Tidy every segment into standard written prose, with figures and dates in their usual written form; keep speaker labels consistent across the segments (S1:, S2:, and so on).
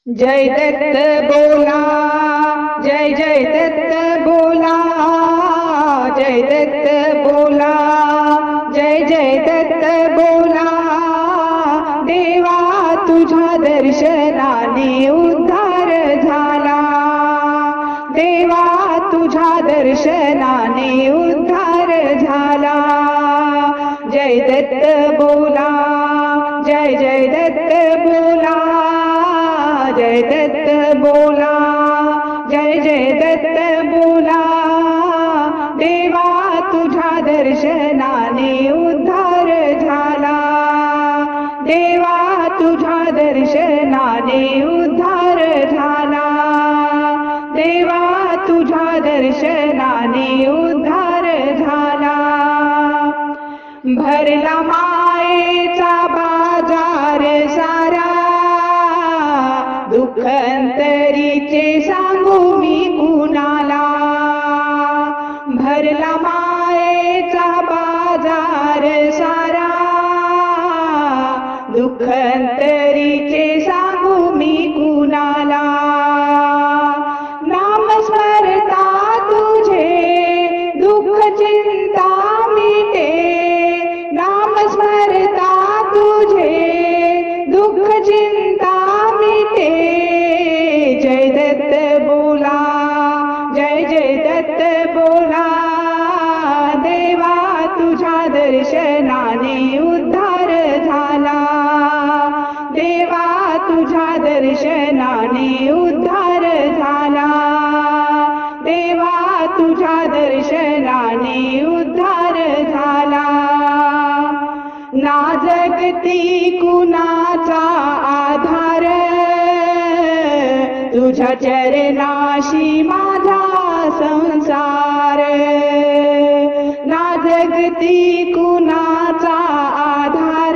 S1: जय दत्त बोला, जय जय दत्त बोला, जय दत्त बोला, जय जय दत्त बोला। देवा तुझ्या दर्शनाने उद्धार झाला, देवा तुझ्या दर्शनाने उद्धार झाला। जय दत्त बोला, जय जय दत्त बोला, जय दत्त बोला, जय जय दत्त बोला। देवा तुझ्या दर्शनाने उद्धार झाला, देवा तुझ्या दर्शनाने उद्धार झाला, देवा तुझ्या दर्शनाने उद्धार झाला। भरला मायेचा बाजार सारा, दुःख अंतरीचे सांगू मी कुणाला। भरला मायेचा बाजार सारा, दुःख अंतरीचे सांगू मी कुणाला। नाम स्मरता तुझे दुःख चिंता मिटे, नाम स्मरता तुझे दुःख चिंता मिटे। जय दत्त बोला, जय जय दत्त बोला। देवा तुझ्या दर्शनाने उद्धार झाला, देवा तुझ्या दर्शनाने उद्धार झाला, देवा तुझ्या दर्शनाने उद्धार झाला। ना जगती कुणाचा आधार, तुझ्या चरणाशी माझा संसार। ना जगती कुणाचा आधार,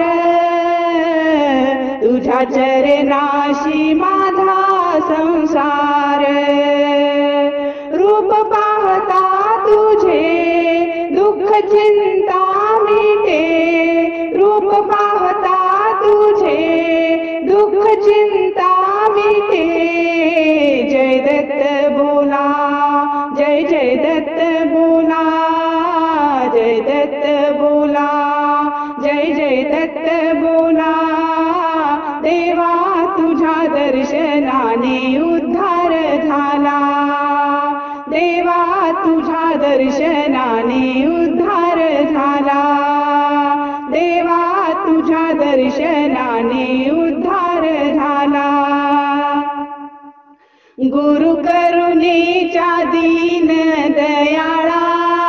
S1: तुझ्या चरणाशी माझा संसार। रूप पाहता तुझे दुःख चिंता मिटे, रूप पाहता तुझे दुःख चिंता मिटे। जय दत्त बोला, जय जय दत्त बोला, जय दत्त बोला, जय जय दत्त बोला। देवा तुझ्या दर्शनाने उद्धार झाला, देवा तुझ्या दर्शनाने उद्धार झाला, देवा तुझ्या दर्शनाने उद्धार झाला। गुरु करुणेच्या दीन दयाळा,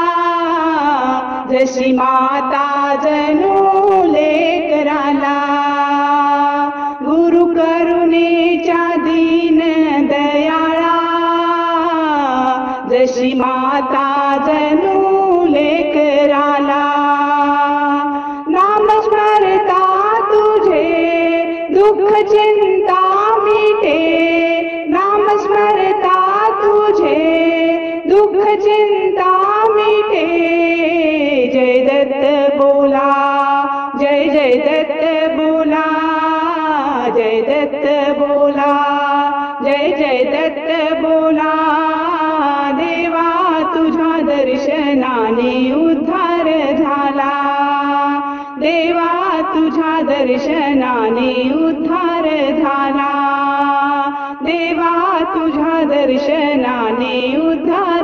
S1: जशी माता जणू लेकराला। गुरु करुणेच्या दीन दयाळा, जशी माता जणू लेकराला। नाम स्मरता तुझे दुःख चिंता मिटे, नाम स्मरता तुझे दुःख चिंता मिटे। जय दत्त बोला, जय जय दत्त बोला, जय दत्त बोला, जय जय दत्त बोला। देवा तुझ्या दर्शनाने उद्धार झाला, देवा तुझ्या दर्शनाने उद्धार झाला, देवा तुझ्या दर्शनाने उद्धार